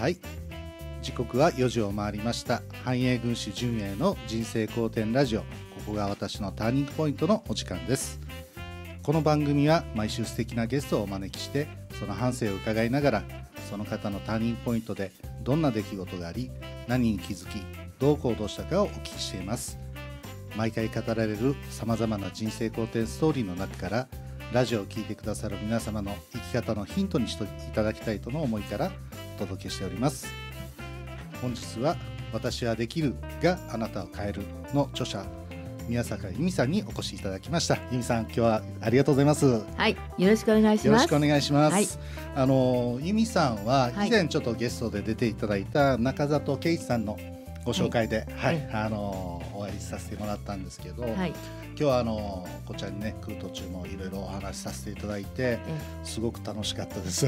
はい、時刻は4時を回りました。繁栄軍師純英の人生好転ラジオ、ここが私のターニングポイントのお時間です。この番組は毎週素敵なゲストをお招きして、その半生を伺いながら、その方のターニングポイントでどんな出来事があり、何に気づき、どう行動したかをお聞きしています。毎回語られるさまざまな人生好転ストーリーの中から、ラジオを聞いてくださる皆様の生き方のヒントにしていただきたいとの思いからお届けしております。本日は私はできるがあなたを変えるの著者、宮坂由美さんにお越しいただきました。由美さん、今日はありがとうございます。 はい、よろしくお願いします。 よろしくお願いします。 はい、 由美さんは以前ちょっとゲストで出ていただいた中里圭一さんのご紹介で、お会いさせてもらったんですけど、今日はこちらにね来る途中もいろいろお話しさせていただいて、すごく楽しかったです。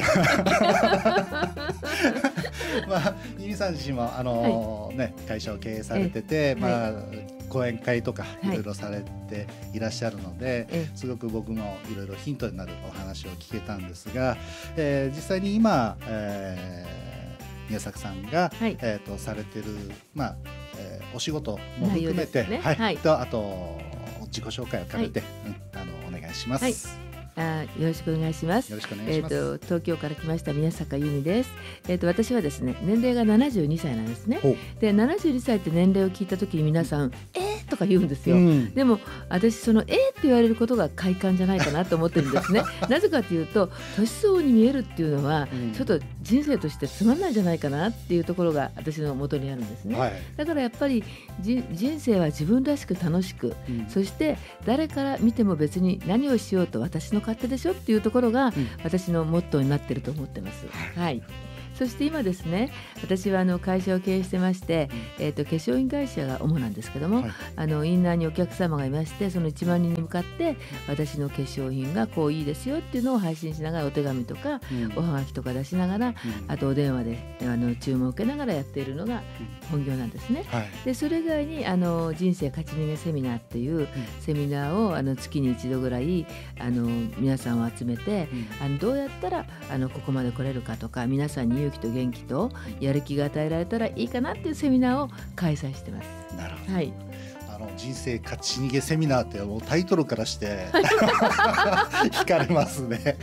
由美さん自身も会社を経営されてて、講演会とかいろいろされていらっしゃるので、すごく僕もいろいろヒントになるお話を聞けたんですが、実際に今、宮坂さんが、されてる、お仕事も含めて、あと自己紹介を兼ねて、お願いします。 よろしくお願いします。 よろしくお願いします。 東京から来ました宮坂由美です。私はですね、年齢が72歳なんですね。で、72歳って年齢を聞いた時に皆さんとか言うんですよ。でも私そのって言われることが快感じゃないかなと思ってるんですね。なぜかというと、年相応に見えるっていうのは、ちょっと人生としてつまんないんじゃないかなっていうところが私の元にあるんですね。だからやっぱり人生は自分らしく楽しく、そして誰から見ても別に何をしようと私の勝手でしょっていうところが、私のモットーになっていると思ってます。そして今ですね、私は会社を経営してまして、化粧品会社が主なんですけども、インナーにお客様がいまして、その1万人に向かって私の化粧品がこういいですよっていうのを配信しながら、お手紙とか、おはがきとか出しながら、あとお電話で注文を受けながらやっているのが本業なんですね。でそれ以外に人生勝ち逃げセミナーっていうセミナーを月に1度ぐらい皆さんを集めて、どうやったらここまで来れるかとか、皆さんに勇気と元気とやる気が与えられたらいいかなっていうセミナーを開催してます。 なるほど。人生勝ち逃げセミナーってもうタイトルからして惹かれますね。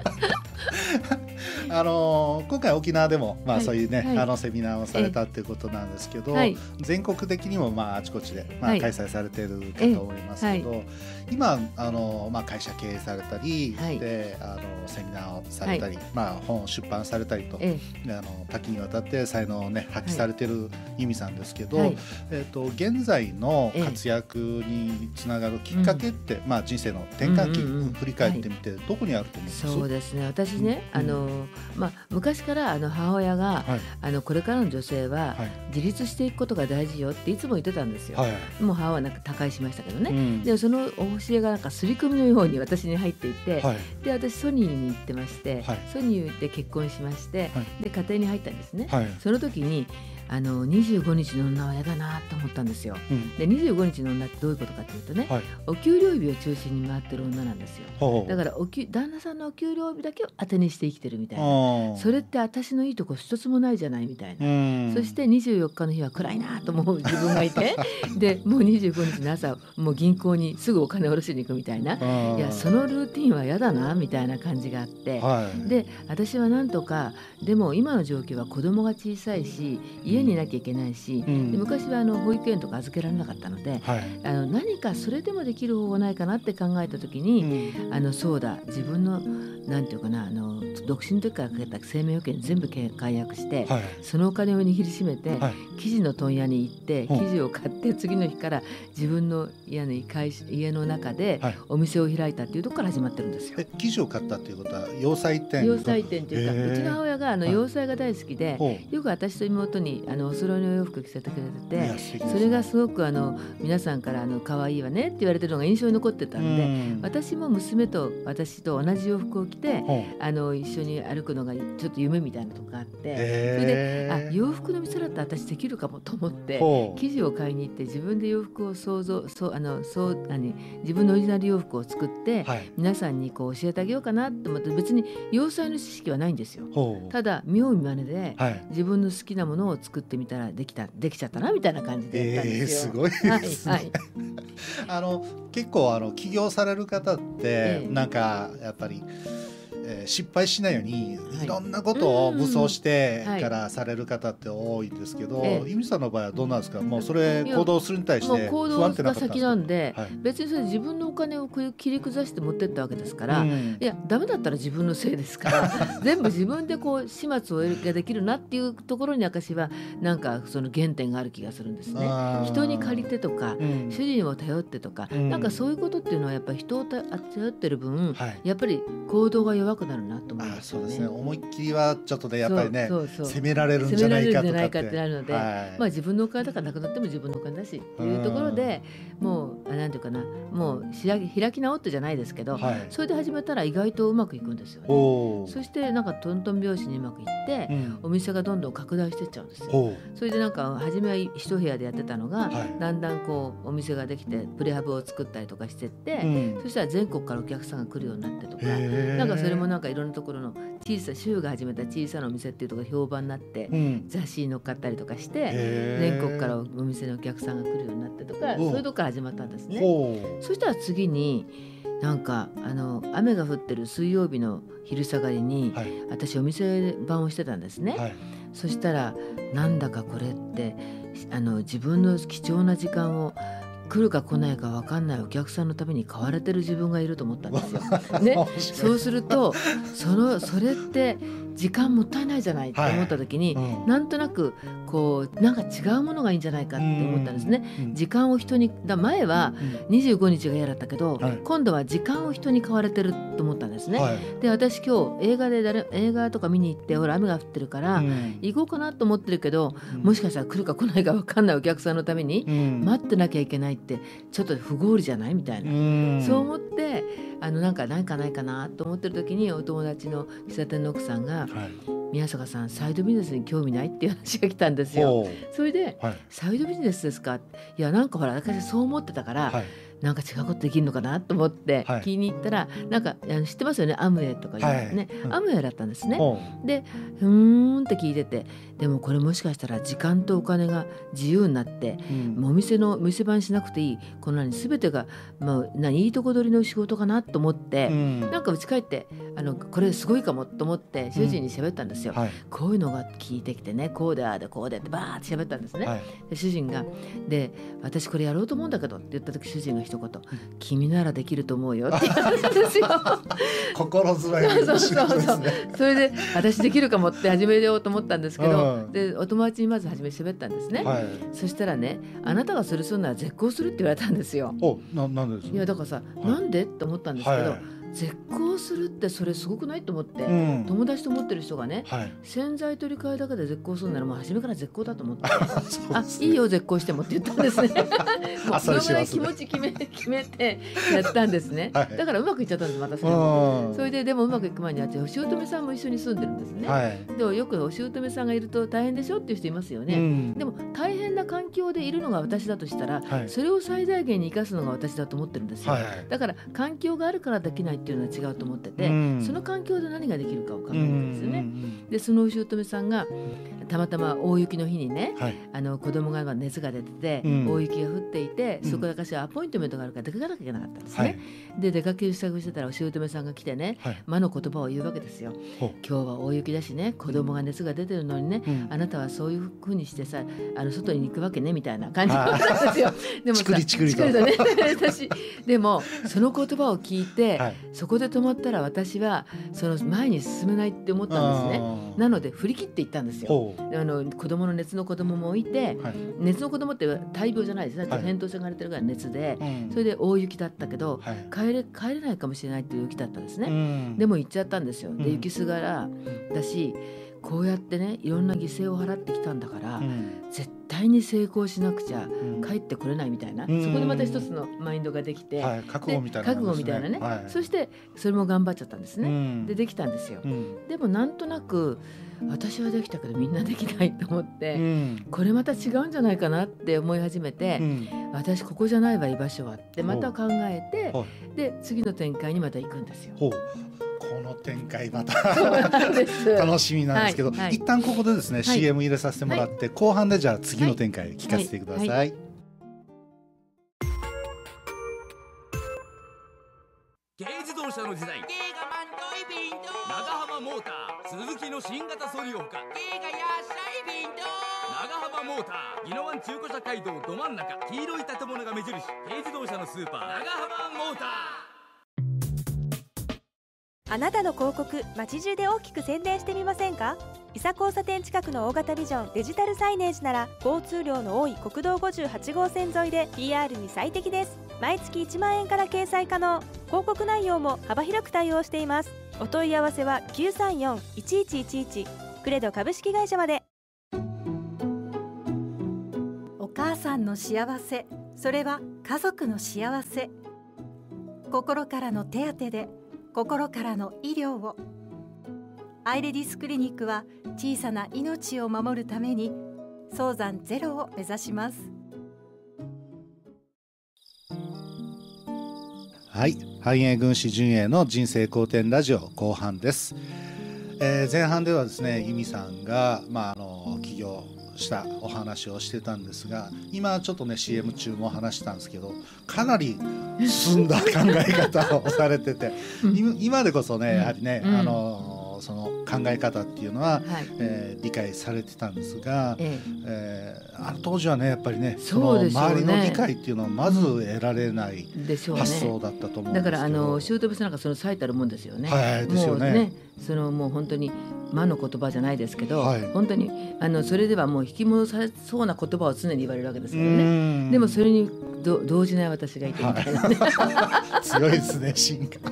今回沖縄でも、そういうね、セミナーをされたっていうことなんですけど、全国的にもあちこちで、開催されているかと思いますけど、今会社経営されたり、でセミナーをされたり、本を出版されたりと、多岐にわたって才能をね発揮されている由美さんですけど、現在の活躍につながるきっかけって、人生の転換期、振り返ってみてどこにあると思います？ そうですね、私ね、昔から母親が、これからの女性は自立していくことが大事よっていつも言ってたんですよ。もう母は他界しましたけどね、でその教えが刷り込みのように私に入っていて、で私ソニーに行ってまして、ソニーで結婚しまして、で家庭に入ったんですね。その時に25日の女は嫌だなと思ったんですよ。で25日の女ってどういうことかというとね、お給料日を中心に回ってる女なんですよ。だから旦那さんのお給料日だけを当てにして生きてるみたいな、それって私のいいとこ一つもないじゃないみたいな。そして24日の日は暗いなと思う自分がいてでもう25日の朝もう銀行にすぐお金を下ろしに行くみたいな、いやそのルーティンは嫌だなみたいな感じがあって、で私はなんとか、でも今の状況は子供が小さいし家にいなきゃいけないし、で昔は保育園とか預けられなかったので、何かそれでもできる方法ないかなって考えた時に、そうだ、自分のなんていうかな、独身の時からかけた生命保険全部解約して、そのお金を握りしめて、生地の問屋に行って生地を買って、次の日から自分の家の中でお店を開いたっていうところから始まってるんですよ。 生地を買ったっていうことは洋裁店？ 洋裁店っていうか、うちの母親が洋裁が大好きで、よく私と妹にお揃いの洋服着せてくれてて、それがすごく皆さんから可愛いわねって言われてるのが印象に残ってたんで、私も娘と私と同じ洋服を着て一緒に歩くのがちょっと夢みたいなとこがあって、それで洋服の店だったら私できるかもと思って生地を買いに行って自分で洋服を自分のオリジナル洋服を作って、皆さんにこう教えてあげようかなと思って、別に洋裁の知識はないんですよ。ただ妙見まねで、自分の好きなものを作ってみたらできちゃったなみたいな感じでやったんですよ。 すごいですね。結構起業される方って、なんかやっぱり失敗しないようにいろんなことを武装してからされる方って多いんですけど、由美さんの場合はどうなんですか？もうそれ行動するに対して不安ってなかったんですか？行動が先なんで、別にそれ自分のお金を切り崩して持ってったわけですから、いやダメだったら自分のせいですから全部自分でこう始末をができるなっていうところに私はなんかその原点がある気がするんですね。人に借りてとか、主人を頼ってとか、なんかそういうことっていうのはやっぱり人を頼ってる分、やっぱり行動が弱くなるなと思いますよね。 そうですね。思いっきりはちょっとねやっぱりね責められるんじゃないかとかってなるので、自分のお金だからなくなっても自分のお金だしっていうところで、もうなんていうかな、もう開き直ってじゃないですけど、それで始めたら意外とうまくいくんですよね。そしてなんかトントン拍子にうまくいって、お店がどんどん拡大していっちゃうんですよ。それでなんか初めは一部屋でやってたのが、だんだんこうお店ができてプレハブを作ったりとかしてって、そしたら全国からお客さんが来るようになってとか、なんかそれもなんかいろんなところの主が始めた小さなお店っていうところが評判になって、雑誌に載っかったりとかして、全国からお店のお客さんが来るようになってとか、そういうとこから始まったんですね。そしたら次になんか雨が降ってる水曜日の昼下がりに、私お店番をしてたんですね。そしたらなんだかこれって自分の貴重な時間を来るか来ないか分かんないお客さんのために買われてる自分がいると思ったんですよ。ね、そうするとそれって時間もったいないじゃないって思った時に、なんとなくこうなんか違うものがいいんじゃないかって思ったんですね。時間を人に前は25日が嫌だったけど、今度は時間を人に買われてると思ったんですね。で私今日映画とか見に行って、ほら雨が降ってるから行こうかなと思ってるけど、もしかしたら来るか来ないか分かんないお客さんのために待ってなきゃいけないってちょっと不合理じゃないみたいな、そう思ってなんかないかなと思ってる時に、お友達の喫茶店の奥さんが、宮坂さんサイドビジネスに興味ないっていう話が来たんですよ。それで、サイドビジネスですか？いやなんかほら私そう思ってたから、なんか違うことできるのかなと思って聞きに行ったら、なんか知ってますよね、アムウェイとかいうね、アムウェイだったんですね。でって聞いてて、でもこれもしかしたら時間とお金が自由になって、もう店番しなくていい、この全てがいいとこ取りの仕事かなと思って、なんか家帰ってこれすごいかもと思って主人に喋ったんですよ。こういうのが聞いてきてね、こうでああでこうでってバーって喋ったんですね。で主人がで私これやろうと思うんだけどって言った時、主人が一言、君ならできると思うよって言ったんですよ。 心強いですね。 それで私できるかもって始めようと思ったんですけど、でお友達にまず初め喋ったんですね。そしたらね、あなたがそれするなら絶交するって言われたんですよ。 なんでですか？ いやだからさ、なんでって思ったんですけど、絶交するってそれすごくないと思って、友達と思ってる人がね、洗剤取り替えだけで絶交するならもう初めから絶交だと思っていいよ絶交してもって言ったんですね。もうそのぐらい気持ち決めてやったんですね。だからうまくいっちゃったんです、またそれも。それででもうまくいく前にお姑さんも一緒に住んでるんですね。でもよくお姑さんがいると大変でしょっていう人いますよね。でも大変な環境でいるのが私だとしたら、それを最大限に生かすのが私だと思ってるんですよ。だから環境があるからできないっていうのは違うと思ってて、その環境で何ができるかを考えるんですよね。でそのお姑さんがたまたま大雪の日にね、子供が熱が出てて、大雪が降っていて、そこで私はアポイントメントがあるから出かけなきゃいけなかったんですね。で出かける支度してたらお姑さんが来てね、魔の言葉を言うわけですよ。今日は大雪だしね、子供が熱が出てるのにね、あなたはそういう風にしてさ外に行くわけねみたいな感じなんですよ。でもさチクリとね私でもその言葉を聞いて、そこで止まったら私はその前に進めないって思ったんですね。なので振り切っていったんですよ。子供の熱の子供もいて、熱の子供って大病じゃないですね、扁桃腺が腫れてるぐらい熱で、それで大雪だったけど、帰れないかもしれないっていう雪だったんですね。でも行っちゃったんですよ。で雪すがらだしこうやってねいろんな犠牲を払ってきたんだから、絶対に成功しなくちゃ帰ってこれないみたいな、そこでまた一つのマインドができて、 覚悟みたいなね、 そしてそれも頑張っちゃったんですね、でできたんですよ、でもなんとなく私はできたけどみんなできないと思って、これまた違うんじゃないかなって思い始めて、私ここじゃないわ居場所はってまた考えて、で次の展開にまた行くんですよ。 この展開また楽しみなんですけど、一旦ここでですね、CM 入れさせてもらって、後半でじゃあ次の展開聞かせてください。 軽自動車の時代、長浜モーター鈴木の新型ソリオカ、長浜モーター宜野湾中古車街道ど真ん中、黄色い建物が目印、軽自動車のスーパー長浜モーター。 あなたの広告、街中で大きく宣伝してみませんか？伊佐交差点近くの大型ビジョンデジタルサイネージなら、交通量の多い国道58号線沿いで PR に最適です。毎月1万円から掲載可能。広告内容も幅広く対応しています。お問い合わせは 934-1111 クレド株式会社まで。 お母さんの幸せ、それは家族の幸せ。心からの手当てで心からの医療を。アイレディスクリニックは小さな命を守るために早産ゼロを目指します。 はい、繁栄軍師純英の人生好転ラジオ後半です。前半ではですね、由美さんが、起業したお話をしてたんですが、今ちょっとね CM 中も話したんですけど、かなり進んだ考え方をされてて今でこそね、やはりね、その考え方っていうのは、理解されてたんですが、あの当時はねやっぱりね、その周りの理解っていうのはまず得られない発想だったと思うんですけど、 だから姑さんなんかその最たるもんですよね。 ですよね。 もうね、そのもう本当に魔の言葉じゃないですけど、本当にそれではもう引き戻されそうな言葉を常に言われるわけですからね。でもそれに動じない私がいてみたいなね、 強いですね、進化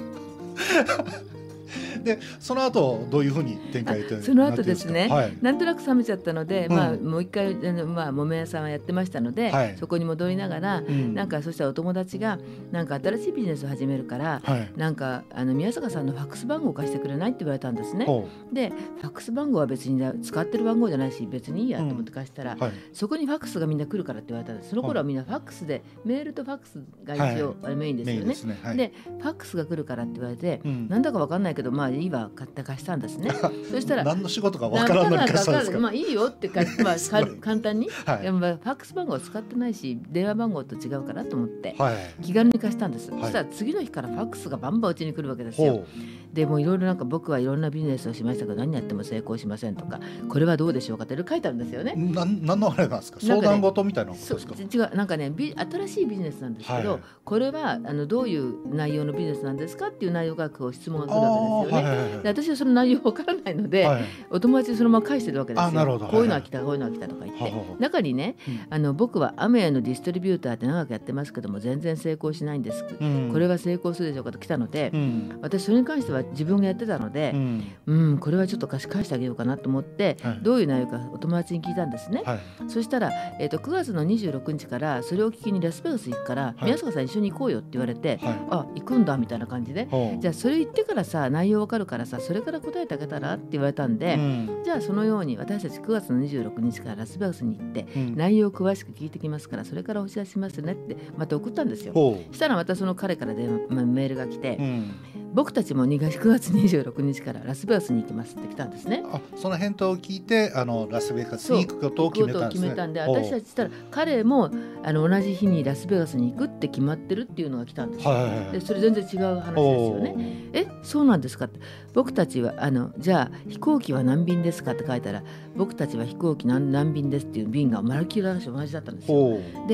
でその後どういうふうに展開ってその後ですね、なんとなく冷めちゃったので、もう一回木綿屋さんはやってましたので、そこに戻りながら、なんかそしたらお友達がなんか新しいビジネスを始めるから、なんか宮坂さんのファックス番号を貸してくれないって言われたんですね。でファックス番号は別に使ってる番号じゃないし別にいいやと思って貸したら、そこにファックスがみんな来るからって言われたんです。その頃はみんなファックスで、メールとファックスが一応メインですよね。でファックスが来るからって言われて、なんだか分かんないけどいいわ買って貸したんですね。そしたら何の仕事か分からんのに貸したんですか。 いいよって簡単に、ファックス番号を使ってないし電話番号と違うからと思って、気軽に貸したんです。そしたら次の日からファックスがバンバンうちに来るわけですよ。でもいろいろなんか僕はいろんなビジネスをしましたけど何やっても成功しませんとか、これはどうでしょうかって書いてあるんですよね。 何のあれなんですか、相談事みたいなことですか。 違う、なんかね新しいビジネスなんですけど、これはどういう内容のビジネスなんですかっていう内容が質問が来るわけですよね。で私はその内容わからないので、お友達にそのまま返してるわけですよ。こういうのは来たこういうのは来たとか言って、中にね僕はアメアのディストリビューターって長くやってますけども全然成功しないんです、これは成功するでしょうかと来たので、私それに関しては自分がやってたので、これはちょっと返してあげようかなと思って、どういう内容かお友達に聞いたんですね。そしたら、9月の26日からそれを聞きにラスベガス行くから、宮坂さん一緒に行こうよって言われて、あ行くんだみたいな感じで、じゃあそれ言ってからさ内容わかるからさそれから答えてあげたらって言われたんで、じゃあそのように私たち9月の26日からラスベガスに行って、内容を詳しく聞いてきますからそれからお知らせしますねってまた送ったんですよ。したらまたその彼からメールが来て、僕たちも9月26日からラスベガスに行きますって来たんですね。 その返答を聞いてラスベガスに行くことを決めたんですね。 決めたんで、私たちしたら彼も同じ日にラスベガスに行くって決まってるっていうのが来たんですよ。でそれ全然違う話ですよね。そうなんですかって。僕たちはじゃあ飛行機は何便ですかって書いたら、僕たちは飛行機何便ですっていう便がまるっきり同じだったんですよ。で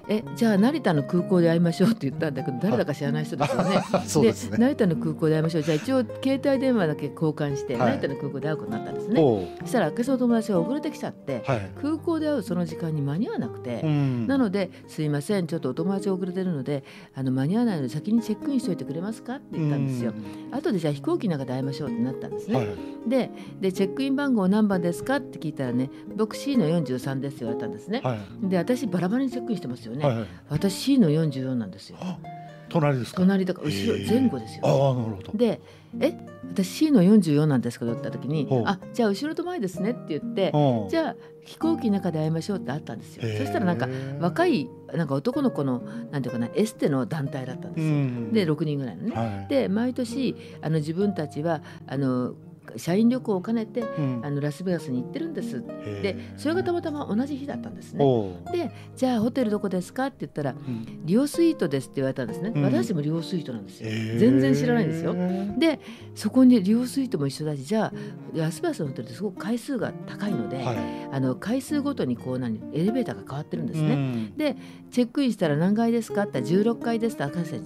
じゃあ成田の空港で会いましょうって言ったんだけど、誰だか知らない人ですよね。 そうですね。 成田の空港で会いましょう。じゃあ一応携帯電話だけ交換して、成田の空港で会うことになったんですね。そしたら私の友達が遅れてきちゃって、空港で会うその時間に間に合わなくて、なのですいません、ちょっとお友達が遅れてるので間に合わないので先にチェックインしといてくれますかって言ったんですよ。後でじゃあ飛行機の中で会いましょうってなったんですね。でチェックイン番号何番ですかって聞いたらね、僕 C の43ですって言われたんですね。で私バラバラにチェックインしてますよね。私 C の44なんですよ。 隣ですか？隣とか後ろ前後ですよ、ね。 なるほど。 で私 C の44なんですけどって言った時に、じゃあ後ろと前ですねって言って、じゃあ飛行機の中で会いましょうってあったんですよ。そしたらなんか若い男の子のなんていうかな、エステの団体だったんですよ。で6人ぐらいのね。で毎年自分たちは社員旅行を兼ねて、ラスベガスに行ってるんです。でそれがたまたま同じ日だったんですね。でじゃあホテルどこですかって言ったら、リオスイートですって言われたんですね。私もリオスイートなんですよ。全然知らないんですよ。でそこにリオスイートも一緒だし、じゃあラスベガスのホテルってすごく階数が高いので、階数ごとにエレベーターが変わってるんですね。でチェックインしたら何階ですかって言ったら16階ですって、私たち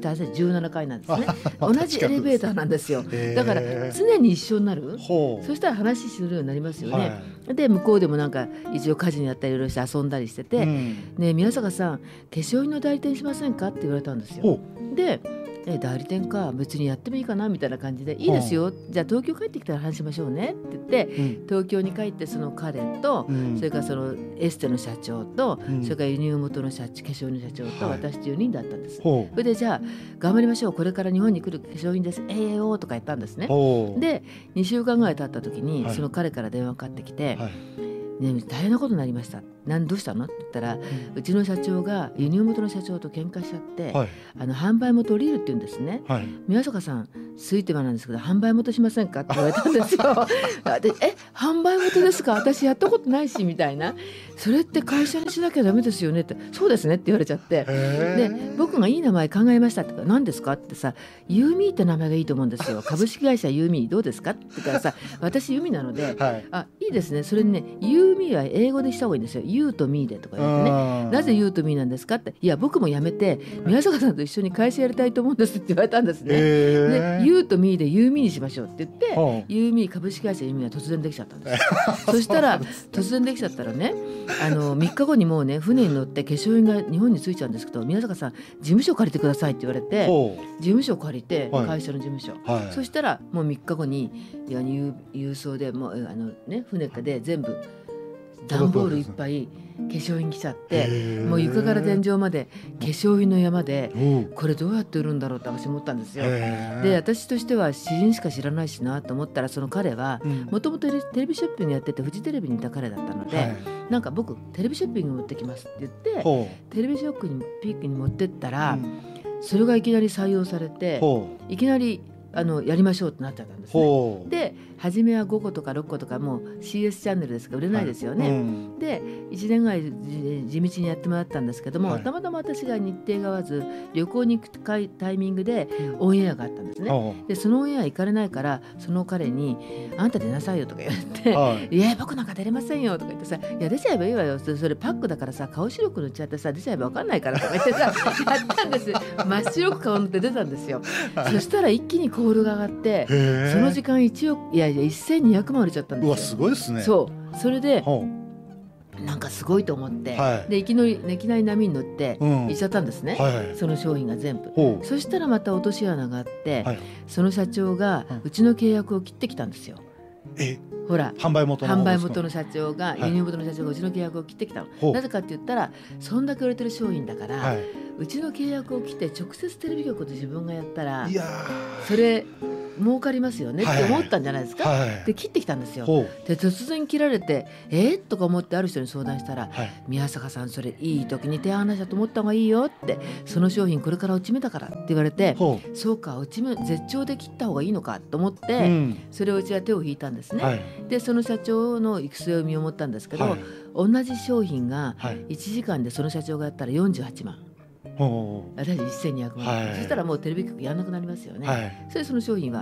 17階なんですね。同じエレベーターなんですよ。だから常に一緒になる。そしたら話するようになりますよね。で向こうでもなんか一応家事にやったりいろいろして遊んだりしてて、ね、宮坂さん化粧品の代理店しませんかって言われたんですよ。で代理店か、別にやってもいいかなみたいな感じで、いいですよ、じゃあ東京帰ってきたら話しましょうねって言って、東京に帰ってその彼と、それからそのエステの社長と、それから輸入元の化粧品の社長と私と4人だったんです。それでじゃあ頑張りましょう、これから日本に来る化粧品です、とか言ったんですね。で2週間ぐらい経った時に、その彼から電話かかってきて、ね、大変なことになりました。どうしたのって言ったら、うちの社長が輸入元の社長と喧嘩しちゃって、販売元降りるって言うんですね。宮坂さんスイートマンなんですけど販売元しませんかって言われたんですよ。で販売元ですか、私やったことないしみたいな。それって会社にしなきゃダメですよねって。そうですねって言われちゃって、で僕がいい名前考えましたって言ったら、何ですかってさ、ユーミーって名前がいいと思うんですよ。株式会社ユーミーどうですかって言ったらさ、私ユーミーなので、いいですね、それにね、ユーミーは英語でした方がいいんですよ。ユーとミーでとか言ってね、なぜユーとミーなんですかって、いや僕も辞めて宮坂さんと一緒に会社やりたいと思うんですって言われたんですね。でユーとミーでユーミーにしましょうって言って、ユーミー株式会社ユーミーは突然できちゃったんですそしたら突然できちゃったらね、3日後にもうね、船に乗って化粧品が日本に着いちゃうんですけど、宮坂さん事務所借りてくださいって言われて、事務所借りて、会社の事務所、そしたらもう3日後に郵送でもう船で全部段ボールいっぱい化粧品来ちゃって、もう床から天井まで化粧品の山で、これどうやって売るんだろうって私思ったんですよ。で私としては詩人しか知らないしなと思ったら、その彼はもともとテレビショッピングやってて、フジテレビにいた彼だったので、なんか僕テレビショッピング持ってきますって言って、テレビショックにピークに持ってったら、それがいきなり採用されて、いきなりやりましょうってなっちゃったんですね。で初めは5個とか6個とかもう CS チャンネルですから売れないですよね。で1年ぐらい地道にやってもらったんですけども、たまたま私が日程が合わず旅行に行くタイミングでオンエアがあったんですね。でそのオンエア行かれないから、その彼にあんた出なさいよとか言って、いや僕なんか出れませんよとか言ってさ、いや出ちゃえばいいわよ、それパックだからさ、顔白く塗っちゃってさ、出ちゃえば分かんないからとか言ってさやったんです。真っ白く顔塗って出たんですよ。そしたら一気にコールが上がって、その時間1200万売れちゃったんですよ。 うわすごいですね。 それでなんかすごいと思って、でいきなり波に乗って行っちゃったんですね、その商品が全部。そしたらまた落とし穴があって、その社長がうちの契約を切ってきたんですよ。ほら販売元の社長が、輸入元の社長がうちの契約を切ってきたの。なぜかって言ったら、そんだけ売れてる商品だから、うちの契約を切って直接テレビ局で自分がやったら、それ儲かりますよねって思ったんじゃないですか、で切ってきたんですよ。で突然切られてとか思って、ある人に相談したら、宮坂さんそれいい時に手離したと思った方がいいよって、その商品これから落ち目だからって言われて、そうか落ち目絶頂で切った方がいいのかと思って、それをうちは手を引いたんですね、でその社長の育成を見守ったんですけど、同じ商品が1時間でその社長がやったら48万、私1200万、そしたらもうテレビ局やらなくなりますよね、それでその商品は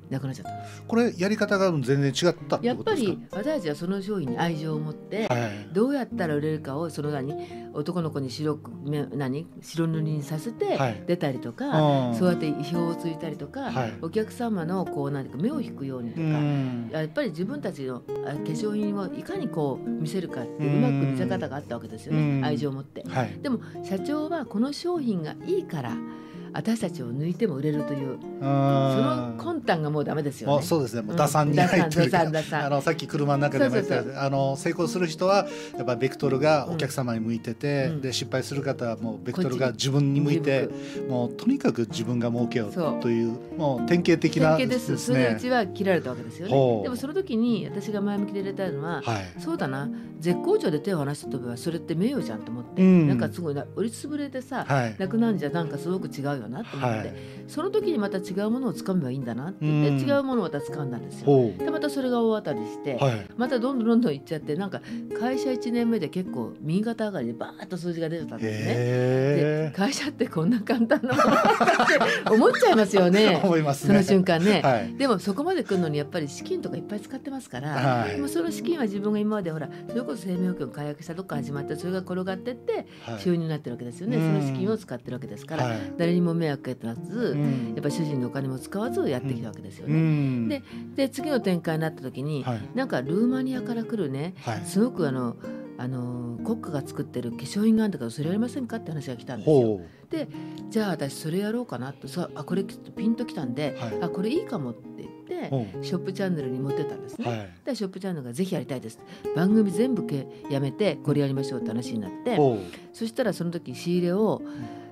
なくなっちゃったんです。 これやり方が全然違ったってことですか？ やっぱり私たちはその商品に愛情を持って、どうやったら売れるかをその男の子に白塗りにさせて出たりとか、そうやって意表をついたりとか、お客様のこう目を引くようにとか、やっぱり自分たちの化粧品をいかにこう見せるかってうまく見せ方があったわけですよね、愛情を持って。でも社長はこの商品がいいから私たちを抜いても売れるというその魂胆がもうダメですよね。 そうですね、もう打算に入ってるからさっき車の中でも言った成功する人はやっぱりベクトルがお客様に向いてて、で失敗する方はもうベクトルが自分に向いて、もうとにかく自分が儲けようというもう典型的なですね。 それでうちは切られたわけですよね。でもその時に私が前向きで入れたのは、そうだな、絶好調で手を離した時はそれって名誉じゃんと思って、なんかすごい折りつぶれてさ、なくなんじゃなんかすごく違うよなと思って、その時にまた違うものを掴めばいいんだなって言って、違うものをまた掴んだんですよ。でまたそれが大当たりして、またどんどんいっちゃって、なんか会社1年目で結構右肩上がりでバーッと数字が出てたんですね。で会社ってこんな簡単なものだって思っちゃいますよね。 思いますね、 その瞬間ね。でもそこまで来るのにやっぱり資金とかいっぱい使ってますから、でもその資金は自分が今までほらそれこそ生命保険を解約したとこから始まって、それが転がってって収入になってるわけですよね。その資金を使ってるわけですから、誰にも迷惑かけず、やっぱり主人のお金も使わずやってきたわけですよね。で次の展開になった時に、なんかルーマニアから来るね、すごく国家が作ってる化粧品があるんだけどそれやりませんかって話が来たんですよ。でじゃあ私それやろうかなと、これピンときたんで、これいいかもって言ってショップチャンネルに持ってったんですね。でショップチャンネルがぜひやりたいです、番組全部やめてこれやりましょうって話になって、そしたらその時仕入れを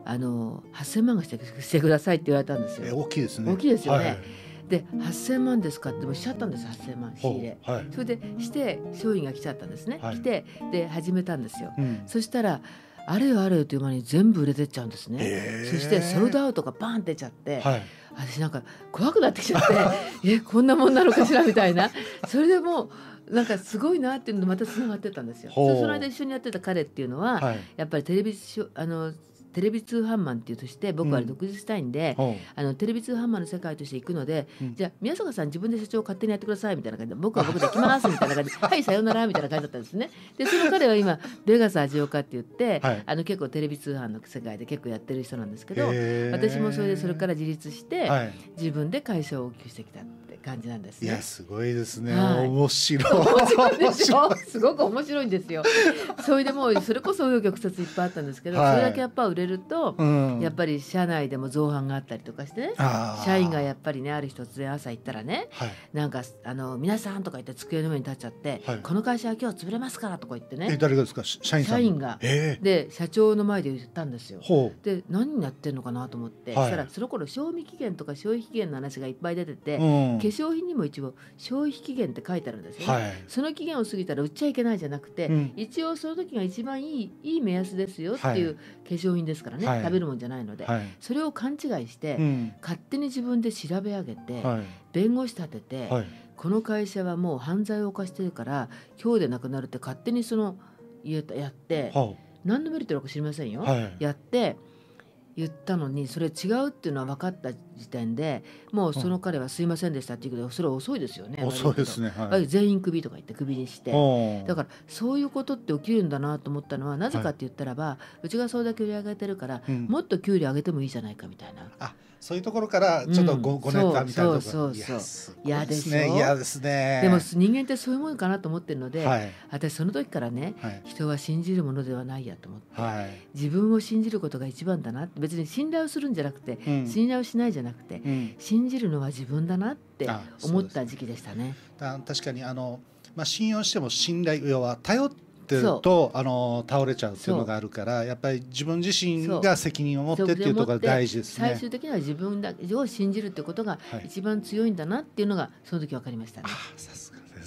8000万がしてくださいって言われたんですよ。 大きいですね。 大きいですよね。で8000万ですかってもしちゃったんです。8000万仕入れ、それでして商品が来ちゃったんですね。来てで始めたんですよ。そしたらあれよあれよという間に全部売れてっちゃうんですね。そしてソールドアウトがバーン出ちゃって、私なんか怖くなってきちゃってこんなもんなのかしらみたいな。それでもうなんかすごいなっていうのとまたつながってたんですよ。その間一緒にやってた彼っていうのは、やっぱりテレビ通販マンっていうとして僕は独立したいんで、テレビ通販マンの世界として行くので、じゃあ宮坂さん自分で社長を勝手にやってくださいみたいな感じで、僕は僕で行きますみたいな感じではいさようならみたいな感じだったんですね。でその彼は今ベガス味岡って言って、結構テレビ通販の世界で結構やってる人なんですけど、私もそれから自立して、自分で会社を大きくしてきたって感じなんですね。 いやすごいですね。面白いでしょ。すごく面白いんですよ。それでもうそれこそ紆余曲折いっぱいあったんですけど、それだけやっぱ売れると、やっぱり社内でも造反があったりとかしてね、社員がやっぱりねある日突然朝行ったらね、なんか皆さんとか言って机の上に立っちゃって、この会社は今日潰れますからとか言ってね。 誰がですか？社員さん。 社員が、で社長の前で言ったんですよ。で何やってんのかなと思って、そしたらその頃賞味期限とか消費期限の話がいっぱい出てて、化粧品にも一応消費期限って書いてあるんですよね。その期限を過ぎたら売っちゃいけないじゃなくて、一応その時が一番いい目安ですよっていう化粧品ですからね、食べるもんじゃないので、それを勘違いして、勝手に自分で調べ上げて、弁護士立てて、この会社はもう犯罪を犯してるから今日でなくなるって勝手にやって、何のメリットなのか知りませんよ、やって言ったのにそれ違うっていうのは分かった時点でもうその彼はすいませんでしたって言うけど、それは遅いですよね。 遅いですね。 全員クビとか言ってクビにして、だからそういうことって起きるんだなと思ったのはなぜかって言ったらば、うちがそれだけ売り上げてるから、もっと給料上げてもいいじゃないかみたいな。 そういうところからちょっとごネタみたいなところ。 嫌でしょ。 嫌ですね。 でも人間ってそういうものかなと思ってるので、私その時からね、人は信じるものではないやと思って、自分を信じることが一番だなって、別に信頼をするんじゃなくて、信頼をしないじゃなくて、信じるのは自分だなって思った時期でしたね。 確かに信用しても信頼、要は頼ってると倒れちゃうっていうのがあるから、やっぱり自分自身が責任を持ってっていうところが大事ですね。 最終的には自分を信じるってことが一番強いんだなっていうのがその時分かりましたね。 さすがです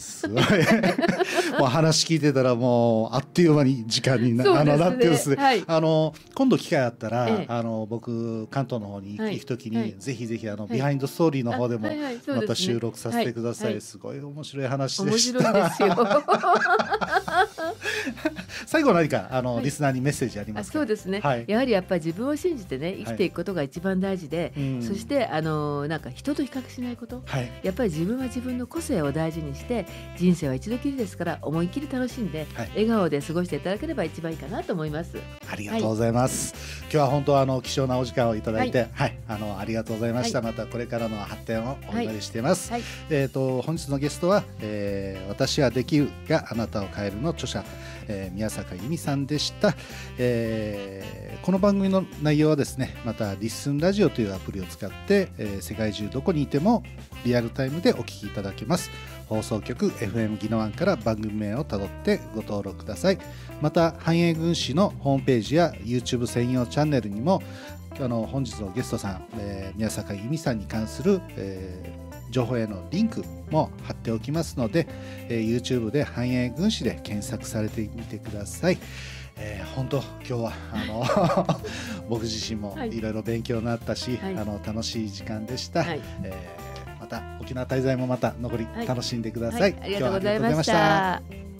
すごいもう話聞いてたらもうあっという間に時間になってですね、はい、今度機会あったら、僕関東の方に行くときに、ぜひぜひビハインドストーリーの方でもまた収録させてください。すごい面白い話でした。 面白いですよ最後何かリスナーにメッセージありますか？ そうですね、やはりやっぱり自分を信じてね生きていくことが一番大事で、そしてなんか人と比較しないこと、やっぱり自分は自分の個性を大事にして、人生は一度きりですから思いっきり楽しんで、笑顔で過ごしていただければ一番いいかなと思います。 ありがとうございます、今日は本当貴重なお時間をいただいて、ありがとうございました、またこれからの発展をお祈りしています、本日のゲストは、私はできるがあなたを変えるの著者、宮坂由美さんでした、この番組の内容はですね、またリッスンラジオというアプリを使って、世界中どこにいてもリアルタイムでお聞きいただけます。放送局 FM ギノワンから番組名をたどってご登録ください。また繁栄軍師のホームページや YouTube 専用チャンネルにも本日のゲストさん、宮坂由美さんに関する、情報へのリンクも貼っておきますので、YouTube で繁栄軍師で検索されてみてください。本当今日は僕自身もいろいろ勉強になったし、楽しい時間でした、また沖縄滞在もまた残り楽しんでください、 ありがとうございました。